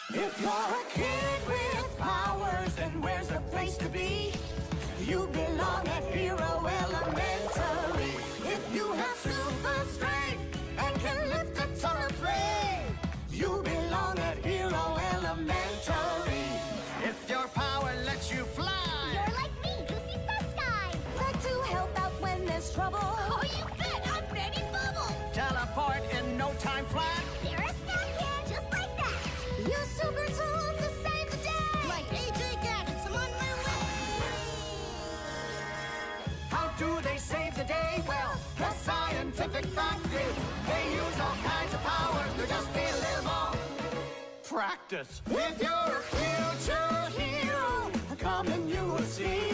If you're a kid with powers, then where's the place to be? You belong at Hero Elementary. If you have super strength and can lift a ton of freight, you belong at Hero Elementary. If your power lets you fly, you're like me, you see the sky. like to help out when there's trouble. Oh, you bet, I'm ready, bubble. Teleport in no time flat. You're a snack kid, just like that. Use super tools to save the day. Like AJ Gadgets, I'm on my way. How do they save the day? Well, the scientific fact is they use all kinds of powers. There just be a little more practice. If you're a future hero, come and you will see